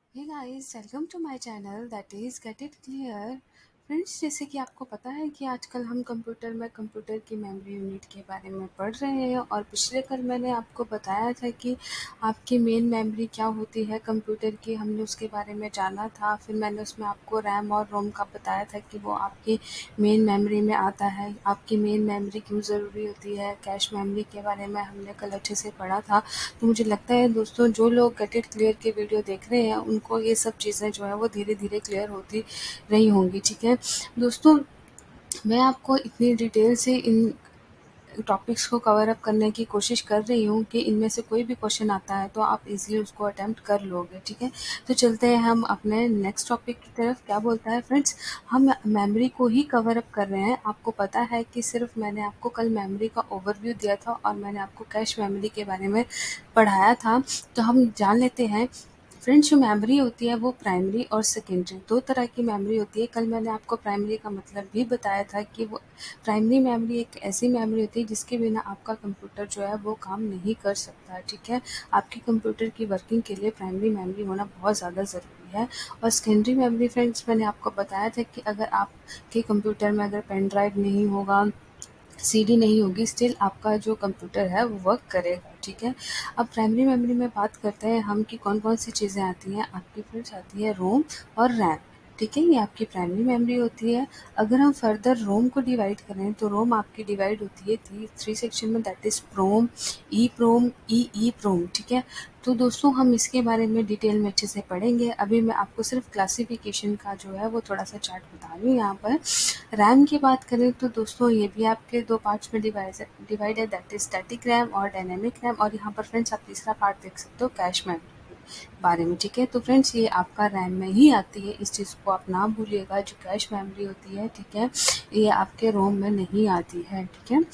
Hey guys, welcome to my channel that is get it clear. Friends, जैसे कि आपको पता है कि आजकल हम कंप्यूटर में कंप्यूटर की मेमोरी यूनिट के बारे में पढ़ रहे हैं और पिछले कल मैंने आपको बताया था कि आपकी मेन मेमोरी क्या होती है कंप्यूटर की, हमने उसके बारे में जाना था। फिर मैंने उसमें आपको रैम और रोम का बताया था कि वो आपकी मेन मेमोरी में आता है। आपकी मेन मेमोरी क्यों ज़रूरी होती है, कैश मेमोरी के बारे में हमने कल अच्छे से पढ़ा था। तो मुझे लगता है दोस्तों, जो लोग गेट इट क्लियर के वीडियो देख रहे हैं उनको ये सब चीज़ें जो है वो धीरे धीरे क्लियर होती रही होंगी। ठीक है दोस्तों, मैं आपको इतनी डिटेल से इन टॉपिक्स को कवर अप करने की कोशिश कर रही हूँ कि इनमें से कोई भी क्वेश्चन आता है तो आप इजीली उसको अटेम्प्ट कर लोगे। ठीक है, तो चलते हैं हम अपने नेक्स्ट टॉपिक की तरफ। क्या बोलता है फ्रेंड्स, हम मेमोरी को ही कवर अप कर रहे हैं। आपको पता है कि सिर्फ मैंने आपको कल मेमोरी का ओवरव्यू दिया था और मैंने आपको कैश मेमोरी के बारे में पढ़ाया था। तो हम जान लेते हैं फ्रेंड्स, जो मेमोरी होती है वो प्राइमरी और सेकेंडरी दो तरह की मेमोरी होती है। कल मैंने आपको प्राइमरी का मतलब भी बताया था कि वो प्राइमरी मेमोरी एक ऐसी मेमोरी होती है जिसके बिना आपका कंप्यूटर जो है वो काम नहीं कर सकता। ठीक है, आपके कंप्यूटर की वर्किंग के लिए प्राइमरी मेमोरी होना बहुत ज़्यादा ज़रूरी है। और सेकेंडरी मेमोरी फ्रेंड्स, मैंने आपको बताया था कि अगर आपके कंप्यूटर में अगर पेन ड्राइव नहीं होगा, सीडी नहीं होगी, स्टिल आपका जो कंप्यूटर है वो वर्क करेगा। ठीक है, अब प्राइमरी मेमोरी में बात करते हैं हम कि कौन कौन सी चीज़ें आती हैं। आपकी फ्रेंड्स आती है रोम और रैम। ठीक है, ये आपकी प्राइमरी मेमोरी होती है। अगर हम फर्दर रोम को डिवाइड करें तो रोम आपकी डिवाइड होती है थ्री सेक्शन में, that is PROM, EPROM, EPROM. ठीक है, तो दोस्तों हम इसके बारे में डिटेल में अच्छे से पढ़ेंगे। अभी मैं आपको सिर्फ क्लासिफिकेशन का जो है वो थोड़ा सा चार्ट बता रही हूँ यहाँ पर। रैम की बात करें तो दोस्तों ये भी आपके दो पार्ट्स में डिवाइड है, दैट इज स्टैटिक रैम और डायनेमिक रैम। और यहाँ पर फ्रेंड्स आप तीसरा पार्ट देख सकते हो कैश मेमोरी के बारे में। ठीक है, तो फ्रेंड्स ये आपका रैम में ही आती है, इस चीज़ को आप ना भूलिएगा। जो कैश मेमोरी होती है, ठीक है, ये आपके रोम में नहीं आती है। ठीक है,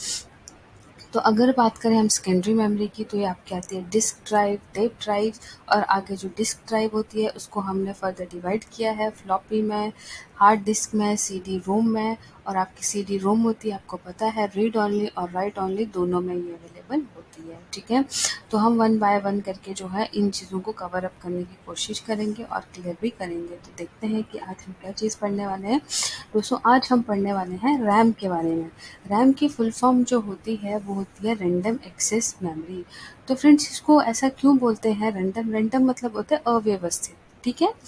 तो अगर बात करें हम सेकेंडरी मेमोरी की तो ये आपकी आती है डिस्क ड्राइव, टेप ड्राइव। और आगे जो डिस्क ड्राइव होती है उसको हमने फर्दर डिवाइड किया है फ्लॉपी में, हार्ड डिस्क में, सीडी रोम में। और आपकी सीडी रोम होती है, आपको पता है, रीड ओनली और राइट ओनली दोनों में ये अवेलेबल होती है। ठीक है, तो हम वन बाय वन करके जो है इन चीज़ों को कवर अप करने की कोशिश करेंगे और क्लियर भी करेंगे। तो देखते हैं कि आज हम क्या चीज़ पढ़ने वाले हैं। दोस्तों, आज हम पढ़ने वाले हैं रैम के बारे में। रैम की फुल फॉर्म जो होती है वो होती है रैंडम एक्सेस मेमोरी। तो फ्रेंड्स, इसको ऐसा क्यों बोलते हैं रैंडम? रैंडम मतलब होता है अव्यवस्थित। ठीक है,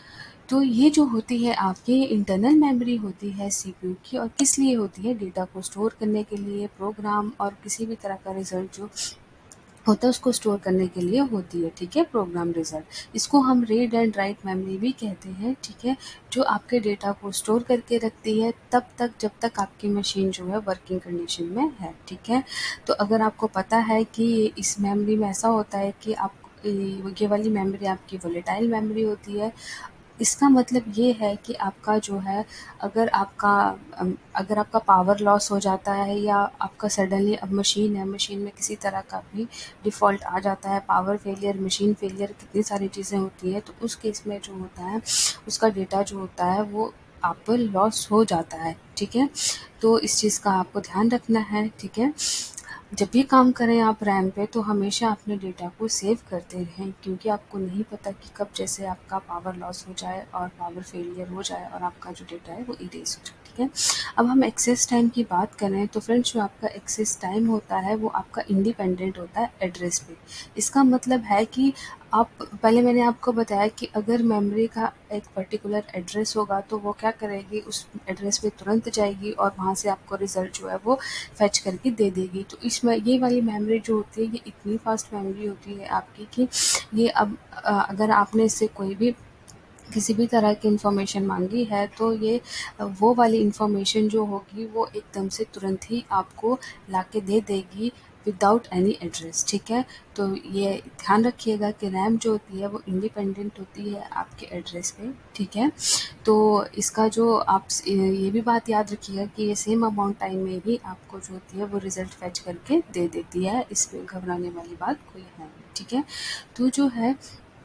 तो ये जो होती है आपकी इंटरनल मेमोरी होती है सीपीयू की, और किस लिए होती है? डेटा को स्टोर करने के लिए, प्रोग्राम और किसी भी तरह का रिजल्ट जो होता है उसको स्टोर करने के लिए होती है। ठीक है, प्रोग्राम रिजल्ट, इसको हम रीड एंड राइट मेमोरी भी कहते हैं। ठीक है, जो आपके डेटा को स्टोर करके रखती है तब तक जब तक आपकी मशीन जो है वर्किंग कंडीशन में है। ठीक है, तो अगर आपको पता है कि इस मेमोरी में ऐसा होता है कि आप ये वाली मेमोरी आपकी वोलेटाइल मेमोरी होती है। इसका मतलब ये है कि आपका जो है, अगर आपका अगर आपका पावर लॉस हो जाता है या आपका सडनली, अब मशीन है, मशीन में किसी तरह का भी डिफ़ॉल्ट आ जाता है, पावर फेलियर, मशीन फेलियर, कितनी सारी चीज़ें होती हैं, तो उस केस में जो होता है उसका डेटा जो होता है वो आप लॉस हो जाता है। ठीक है, तो इस चीज़ का आपको ध्यान रखना है। ठीक है, जब भी काम करें आप रैम पे तो हमेशा अपने डेटा को सेव करते रहें, क्योंकि आपको नहीं पता कि कब जैसे आपका पावर लॉस हो जाए और पावर फेलियर हो जाए और आपका जो डेटा है वो इरेज हो जाए। ठीक है, अब हम एक्सेस टाइम की बात करें तो फ्रेंड्स, जो आपका एक्सेस टाइम होता है वो आपका इंडिपेंडेंट होता है एड्रेस पे। इसका मतलब है कि आप, पहले मैंने आपको बताया कि अगर मेमोरी का एक पर्टिकुलर एड्रेस होगा तो वो क्या करेगी, उस एड्रेस पे तुरंत जाएगी और वहाँ से आपको रिजल्ट जो है वो फेच करके दे देगी। तो इसमें ये वाली मेमोरी जो होती है ये इतनी फास्ट मेमोरी होती है आपकी कि ये अब अगर आपने इससे कोई भी किसी भी तरह की इन्फॉर्मेशन मांगी है तो ये वो वाली इन्फॉर्मेशन जो होगी वो एकदम से तुरंत ही आपको लाके दे देगी विदाउट एनी एड्रेस। ठीक है, तो ये ध्यान रखिएगा कि रैम जो होती है वो इंडिपेंडेंट होती है आपके एड्रेस पे। ठीक है, तो इसका जो आप ये भी बात याद रखिएगा कि ये सेम अमाउंट टाइम में ही आपको जो होती है वो रिज़ल्ट फेच करके दे देती है, इसमें घबराने वाली बात कोई है नहीं। ठीक है, तो जो है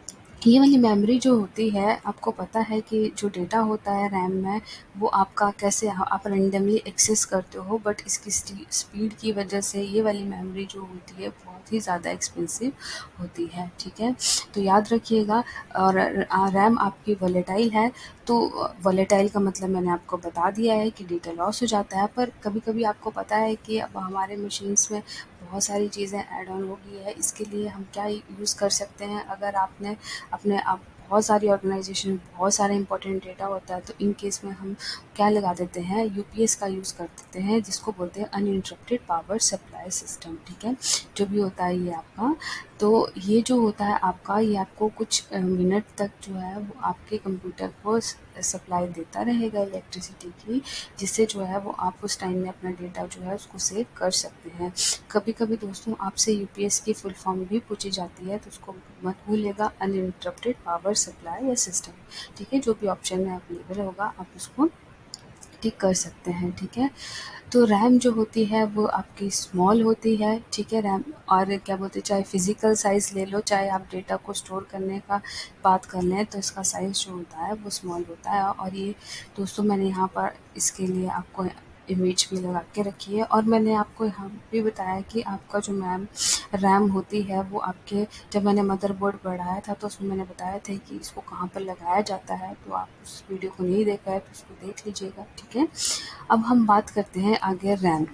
ये वाली मेमोरी जो होती है, आपको पता है कि जो डेटा होता है रैम में, वो आपका कैसे आप रैंडमली एक्सेस करते हो, बट इसकी स्पीड की वजह से ये वाली मेमोरी जो होती है बहुत ही ज़्यादा एक्सपेंसिव होती है, ठीक है। तो याद रखिएगा। और रैम आपकी वोलेटाइल है, तो वोलेटाइल का मतलब मैंने आपको बता दिया है कि डेटा लॉस हो जाता है, पर कभी कभी आपको पता है कि अब हमारे मशीन्स में बहुत सारी चीज़ें ऐड ऑन हो गई है। इसके लिए हम क्या यूज़ कर सकते हैं, अगर आपने अपने आप बहुत सारी ऑर्गेनाइजेशन बहुत सारे इंपॉर्टेंट डेटा होता है, तो इन केस में हम क्या लगा देते हैं, यूपीएस का यूज़ कर देते हैं, जिसको बोलते हैं अनइंटरप्टेड पावर सप्लाई सिस्टम, ठीक है। जो भी होता है ये आपका, तो ये जो होता है आपका, ये आपको कुछ मिनट तक जो है वो आपके कंप्यूटर को सप्लाई देता रहेगा इलेक्ट्रिसिटी की, जिससे जो है वो आप उस टाइम में अपना डेटा जो है उसको सेव कर सकते हैं। कभी कभी दोस्तों आपसे यूपीएस की फुल फॉर्म भी पूछी जाती है, तो उसको मत भूलिएगा, अनइंटरप्टेड पावर सप्लाई या सिस्टम, ठीक है। जो भी ऑप्शन में अवेलेबल होगा आप उसको टिक कर सकते हैं, ठीक है। तो रैम जो होती है वो आपकी स्मॉल होती है, ठीक है। रैम और क्या बोलते हैं, चाहे फिजिकल साइज़ ले लो, चाहे आप डेटा को स्टोर करने का बात कर लें, तो इसका साइज़ जो होता है वो स्मॉल होता है। और ये दोस्तों मैंने यहाँ पर इसके लिए आपको इमेज भी लगा के रखी है, और मैंने आपको यहाँ भी बताया कि आपका जो रैम होती है वो आपके, जब मैंने मदरबोर्ड बढ़ाया था तो उसमें मैंने बताया था कि इसको कहाँ पर लगाया जाता है, तो आप उस वीडियो को नहीं देखा है तो उसको देख लीजिएगा, ठीक है। अब हम बात करते हैं आगे रैम।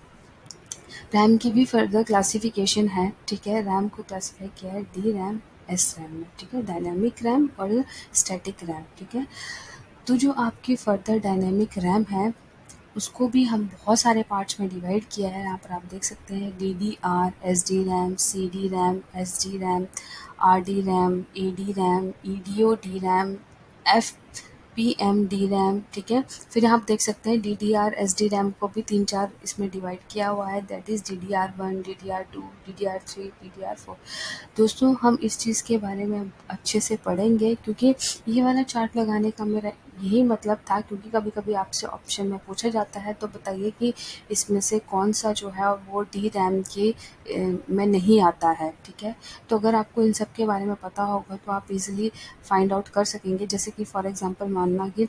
रैम की भी फर्दर क्लासिफिकेशन है, ठीक है। रैम को क्लासिफाई किया है डी रैम, एस रैम में, ठीक है। डायनामिक रैम और स्टैटिक रैम, ठीक है। तो जो आपकी फर्दर डायनामिक रैम है, उसको भी हम बहुत सारे पार्ट्स में डिवाइड किया है। यहाँ पर आप देख सकते हैं D D R, S D RAM, C D RAM, S D RAM, R D RAM, A D RAM, E D O D RAM, F P M D RAM, ठीक है। फिर आप देख सकते हैं D D R, S D RAM को भी 3-4 इसमें डिवाइड किया हुआ है, that is D D R one, D D R two, D D R three, D D are four. दोस्तों हम इस चीज़ के बारे में अच्छे से पढ़ेंगे, क्योंकि ये वाला चार्ट लगाने का मेरा यही मतलब था, क्योंकि कभी कभी आपसे ऑप्शन में पूछा जाता है, तो बताइए कि इसमें से कौन सा जो है वो डी रैम के में नहीं आता है, ठीक है। तो अगर आपको इन सब के बारे में पता होगा तो आप इजीली फाइंड आउट कर सकेंगे। जैसे कि फॉर एग्जांपल मानना कि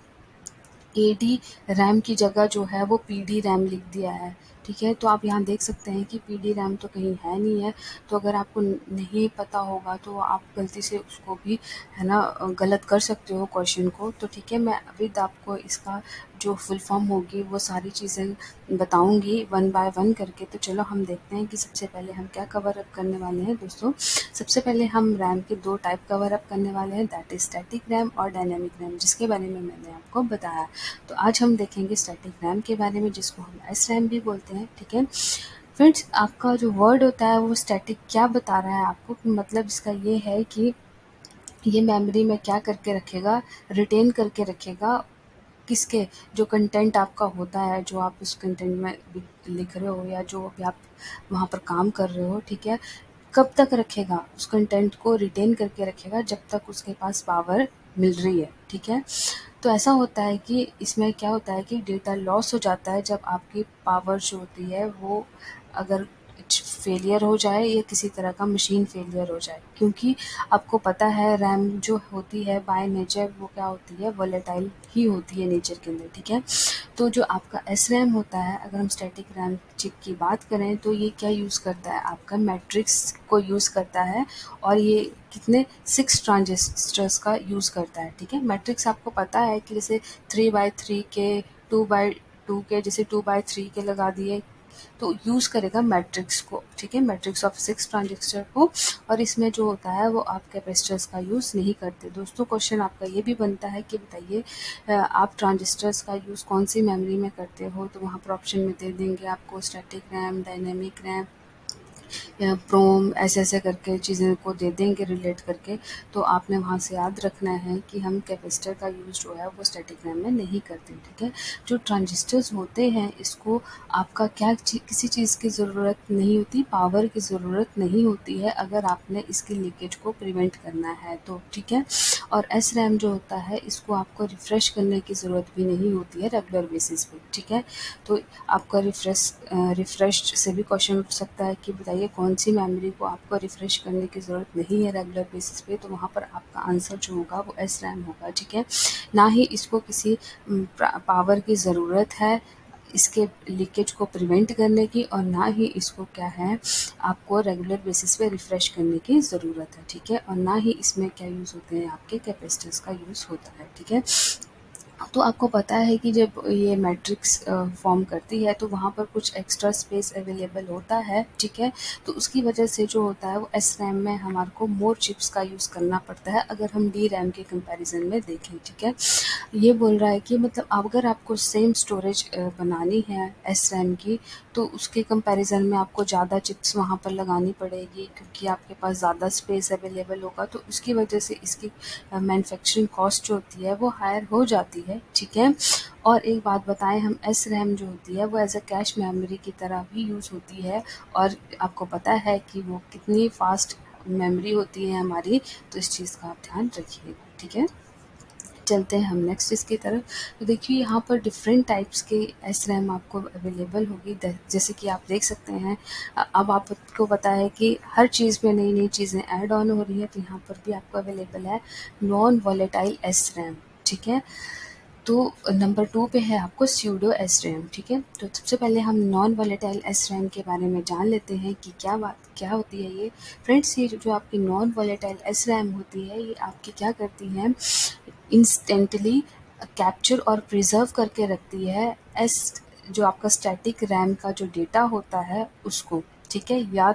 एडी रैम की जगह जो है वो पीडी रैम लिख दिया है, ठीक है। तो आप यहाँ देख सकते हैं कि पीडी रैम तो कहीं है नहीं है। तो अगर आपको नहीं पता होगा तो आप गलती से उसको भी, है ना, गलत कर सकते हो क्वेश्चन को। तो ठीक है, मैं अभी आपको इसका जो फुल फॉर्म होगी वो सारी चीज़ें बताऊंगी वन बाय वन करके। तो चलो हम देखते हैं कि सबसे पहले हम क्या कवर अप करने वाले हैं दोस्तों। सबसे पहले हम रैम के 2 टाइप कवर अप करने वाले हैं, दैट इज़ स्टैटिक रैम और डायनामिक रैम, जिसके बारे में मैंने आपको बताया। तो आज हम देखेंगे स्टैटिक रैम के बारे में, जिसको हम एस रैम भी बोलते हैं, ठीक है। फ्रेंड्स, आपका जो वर्ड होता है वो स्टैटिक क्या बता रहा है आपको, मतलब इसका ये है कि ये मेमोरी में क्या करके रखेगा, रिटेन करके रखेगा, किसके, जो कंटेंट आपका होता है, जो आप उस कंटेंट में लिख रहे हो या जो भी आप वहाँ पर काम कर रहे हो, ठीक है। कब तक रखेगा, उस कंटेंट को रिटेन करके रखेगा जब तक उसके पास पावर मिल रही है, ठीक है। तो ऐसा होता है कि इसमें क्या होता है कि डेटा लॉस हो जाता है जब आपकी पावर जो होती है वो, अगर फेलियर हो जाए या किसी तरह का मशीन फेलियर हो जाए, क्योंकि आपको पता है रैम जो होती है बाय नेचर वो क्या होती है, वोलेटाइल ही होती है नेचर के अंदर, ठीक है। तो जो आपका एस रैम होता है, अगर हम स्टैटिक रैम चिप की बात करें, तो ये क्या यूज़ करता है, आपका मैट्रिक्स को यूज़ करता है, और ये कितने 6 ट्रांजिस्टर्स का यूज़ करता है, ठीक है। मैट्रिक्स आपको पता है कि जैसे 3/3 के, 2/2 के, जैसे 2/3 के लगा दिए, तो यूज़ करेगा मैट्रिक्स को, ठीक है, मैट्रिक्स ऑफ 6 ट्रांजिस्टर को। और इसमें जो होता है वो आप कैपेसिटर्स का यूज़ नहीं करते। दोस्तों क्वेश्चन आपका ये भी बनता है कि बताइए आप ट्रांजिस्टर्स का यूज़ कौन सी मेमोरी में करते हो, तो वहाँ पर ऑप्शन में दे देंगे आपको static RAM, dynamic RAM, PROM, ऐसे-ऐसे करके चीज़ें को दे देंगे रिलेट करके। तो आपने वहाँ से याद रखना है कि हम कैपेसिटर का यूज़ जो है वो स्टैटिक रैम में नहीं करते, ठीक है। जो ट्रांजिस्टर्स होते हैं इसको आपका किसी चीज़ की ज़रूरत नहीं होती, पावर की ज़रूरत नहीं होती है, अगर आपने इसकी लीकेज को प्रिवेंट करना है तो, ठीक है। और एस रैम जो होता है इसको आपको रिफ़्रेश करने की ज़रूरत भी नहीं होती है रेगुलर बेसिस पे, ठीक है। तो आपका रिफ़्रेश से भी क्वेश्चन उठ सकता है कि बताइए बताइए कौन सी मेमोरी को आपको रिफ़्रेश करने की ज़रूरत नहीं है रेगुलर बेसिस पे, तो वहाँ पर आपका आंसर जो होगा वो एस रैम होगा, ठीक है। ना ही इसको किसी पावर की ज़रूरत है इसके लीकेज को प्रिवेंट करने की, और ना ही इसको क्या है आपको रेगुलर बेसिस पे रिफ़्रेश करने की ज़रूरत है, ठीक है। और ना ही इसमें क्या यूज़ होते हैं, आपके कैपेसिटर्स का यूज़ होता है, ठीक है। तो आपको पता है कि जब ये मैट्रिक्स फॉर्म करती है तो वहाँ पर कुछ एक्स्ट्रा स्पेस अवेलेबल होता है, ठीक है। तो उसकी वजह से जो होता है वो एस रैम में हमारे को मोर चिप्स का यूज़ करना पड़ता है अगर हम डी रैम के कंपैरिजन में देखें, ठीक है। ये बोल रहा है कि मतलब अगर आपको सेम स्टोरेज बनानी है एस रैम की, तो उसके कंपैरिजन में आपको ज़्यादा चिप्स वहाँ पर लगानी पड़ेगी, क्योंकि आपके पास ज़्यादा स्पेस अवेलेबल होगा, तो उसकी वजह से इसकी मैन्युफैक्चरिंग कॉस्ट जो होती है वो हायर हो जाती है, ठीक है। और एक बात बताएं, हम एस रैम जो होती है वो एज अ कैश मेमोरी की तरह भी यूज़ होती है, और आपको पता है कि वो कितनी फास्ट मेमोरी होती है हमारी, तो इस चीज़ का आप ध्यान रखिएगा, ठीक है। चलते हैं हम नेक्स्ट इसकी तरफ। तो देखिए यहाँ पर डिफरेंट टाइप्स के एस रैम आपको अवेलेबल होगी, जैसे कि आप देख सकते हैं। अब आपको पता है कि हर चीज़ में नई नई चीज़ें ऐड ऑन हो रही है, तो यहाँ पर भी आपको अवेलेबल है नॉन वॉलेटाइल एस रैम, ठीक है। तो नंबर 2 पे है आपको स्यूडो एस रैम, ठीक है। तो सबसे पहले हम नॉन वॉलेटाइल एस रैम के बारे में जान लेते हैं कि क्या होती है ये। फ्रेंड्स, ये जो आपकी नॉन वॉलेटाइल एस रैम होती है, ये आपकी क्या करती है, इंस्टेंटली कैप्चर और प्रिजर्व करके रखती है एस जो आपका स्टैटिक रैम का जो डेटा होता है उसको, ठीक है।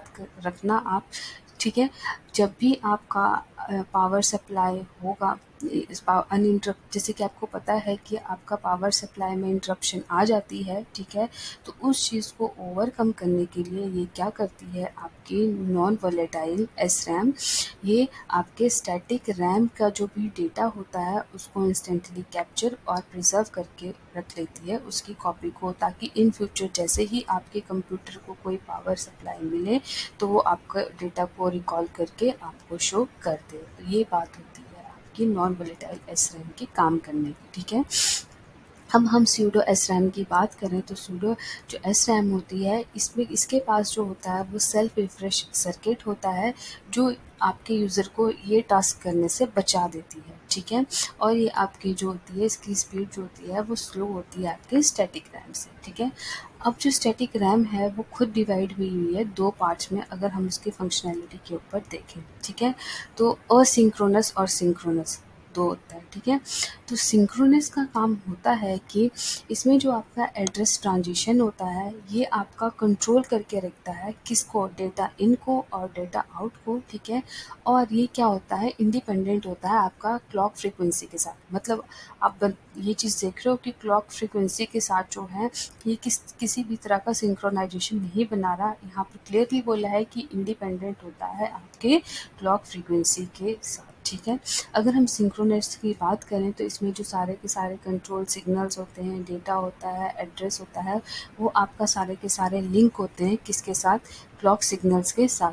रखना आप, ठीक है। जब भी आपका पावर सप्लाई होगा अनइंटरप्ट, जैसे कि आपको पता है कि आपका पावर सप्लाई में इंटरप्शन आ जाती है, ठीक है। तो उस चीज़ को ओवरकम करने के लिए ये क्या करती है, आपकी नॉन वॉलेटाइल एस रैम, ये आपके स्टैटिक रैम का जो भी डेटा होता है उसको इंस्टेंटली कैप्चर और प्रिजर्व करके रख लेती है उसकी कॉपी को, ताकि इन फ्यूचर जैसे ही आपके कंप्यूटर को कोई पावर सप्लाई मिले तो वो आपका डेटा को रिकॉल करके आपको शो कर दे। तो ये बात होती है आपकी नॉन वोलेटाइल एस रैम के काम करने की, ठीक है। हम सूडो एस रैम की बात करें तो सूडो जो एस रैम होती है, इसमें इसके पास जो होता है वो सेल्फ रिफ्रेश सर्किट होता है, जो आपके यूज़र को ये टास्क करने से बचा देती है, ठीक है। और ये आपकी जो होती है इसकी स्पीड जो होती है वो स्लो होती है आपके स्टैटिक रैम से, ठीक है। अब जो स्टैटिक रैम है वो खुद डिवाइड हुई है दो पार्ट्स में, अगर हम उसकी फंक्शनैलिटी के ऊपर देखें, ठीक है। तो असिंक्रोनस और सिंक्रोनस दो होता है, ठीक है। तो सिंक्रोनस का काम होता है कि इसमें जो आपका एड्रेस ट्रांजिशन होता है ये आपका कंट्रोल करके रखता है किसको, डेटा इन को और डेटा आउट को, ठीक है। और ये क्या होता है, इंडिपेंडेंट होता है आपका क्लॉक फ्रीक्वेंसी के साथ। मतलब आप ये चीज़ देख रहे हो कि क्लॉक फ्रीक्वेंसी के साथ जो है ये किसी भी तरह का सिंक्रोनाइजेशन नहीं बना रहा। यहाँ पर क्लियरली बोला है कि इंडिपेंडेंट होता है आपके क्लॉक फ्रीक्वेंसी के साथ, ठीक है। अगर हम सिंक्रोनस की बात करें तो इसमें जो सारे के सारे कंट्रोल सिग्नल्स होते हैं, डेटा होता है, एड्रेस होता है, वो आपका सारे के सारे लिंक होते हैं किसके साथ, क्लॉक सिग्नल्स के साथ।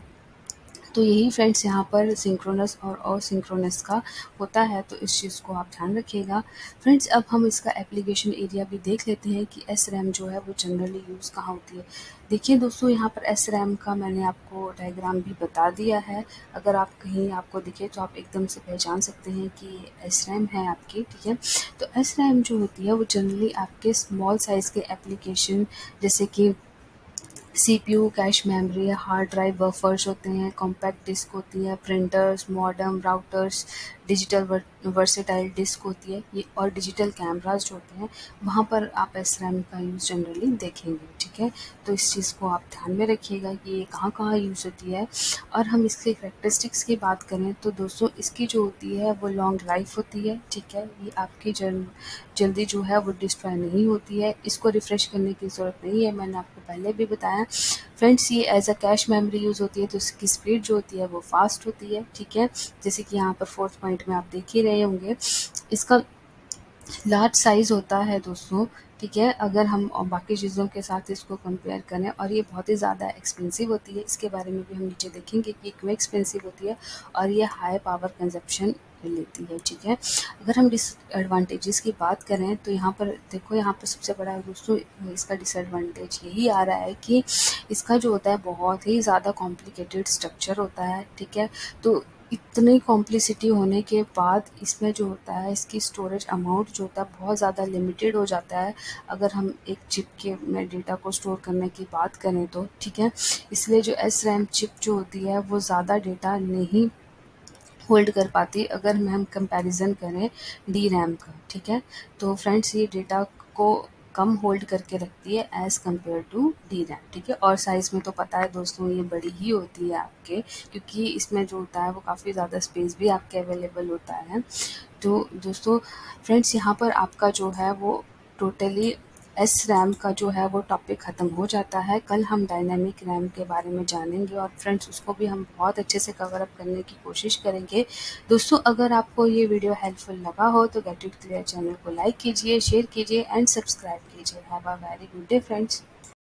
तो यही फ्रेंड्स यहाँ पर सिंक्रोनस और असिंक्रोनस का होता है, तो इस चीज़ को आप ध्यान रखिएगा। फ्रेंड्स, अब हम इसका एप्लीकेशन एरिया भी देख लेते हैं कि एस रैम जो है वो जनरली यूज़ कहाँ होती है। देखिए दोस्तों, यहाँ पर एस रैम का मैंने आपको डायग्राम भी बता दिया है। अगर आप कहीं आपको दिखे तो आप एकदम से पहचान सकते हैं कि ये एस रैम है आपकी, ठीक है। तो एस रैम जो होती है वो जनरली आपके स्मॉल साइज़ के एप्लीकेशन, जैसे कि CPU, cache memory, hard drive, buffers होते हैं, कॉम्पैक्ट डिस्क होती है, printers, modem, routers, digital versatile disk होती है ये, और डिजिटल कैमराज जो होते हैं वहाँ पर आप एस रैम का यूज़ जनरली देखेंगे, ठीक है। तो इस चीज़ को आप ध्यान में रखिएगा कि ये कहाँ कहाँ यूज़ होती है। और हम इसके करेक्टरिस्टिक्स की बात करें तो दोस्तों इसकी जो होती है वो लॉन्ग लाइफ होती है, ठीक है। ये आपकी जल्दी जो है वो डिस्ट्रॉय नहीं होती है, इसको रिफ़्रेश करने की ज़रूरत नहीं है, मैंने आपको पहले भी बताया। फ्रेंड्स, ये as a cache memory use होती है तो इसकी स्पीड जो होती है वो फास्ट होती है, ठीक है। जैसे कि यहाँ पर फोर्थ पॉइंट में आप देख ही रहे होंगे, इसका लार्ज साइज़ होता है दोस्तों, ठीक है। अगर हम बाकी चीज़ों के साथ इसको कंपेयर करें, और ये बहुत ही ज़्यादा एक्सपेंसिव होती है, इसके बारे में भी हम नीचे देखेंगे कि क्यों एक्सपेंसिव होती है, और ये हाई पावर कंजप्शन कर लेती है, ठीक है। अगर हम डिसएडवांटेजेस की बात करें तो यहाँ पर देखो, यहाँ पर सबसे बड़ा दोस्तों इसका डिसएडवांटेज यही आ रहा है कि इसका जो होता है बहुत ही ज़्यादा कॉम्प्लिकेटेड स्ट्रक्चर होता है, ठीक है। तो इतनी कॉम्प्लिसिटी होने के बाद इसमें जो होता है इसकी स्टोरेज अमाउंट जो होता है बहुत ज़्यादा लिमिटेड हो जाता है, अगर हम एक चिप के में डेटा को स्टोर करने की बात करें तो, ठीक है। इसलिए जो एस रैम चिप जो होती है वो ज़्यादा डेटा नहीं होल्ड कर पाती अगर हम कंपैरिजन करें डी रैम का, ठीक है। तो फ्रेंड्स ये डेटा को कम होल्ड करके रखती है as compared to D RAM, ठीक है। और साइज़ में तो पता है दोस्तों ये बड़ी ही होती है आपके, क्योंकि इसमें जो होता है वो काफ़ी ज़्यादा स्पेस भी आपके अवेलेबल होता है। तो दोस्तों फ्रेंड्स यहाँ पर आपका जो है वो टोटली एस रैम का जो है वो टॉपिक ख़त्म हो जाता है। कल हम डायनामिक रैम के बारे में जानेंगे और फ्रेंड्स उसको भी हम बहुत अच्छे से कवर अप करने की कोशिश करेंगे। दोस्तों अगर आपको ये वीडियो हेल्पफुल लगा हो तो गेट इट क्लियर चैनल को लाइक कीजिए, शेयर कीजिए एंड सब्सक्राइब कीजिए। Have a very good day friends.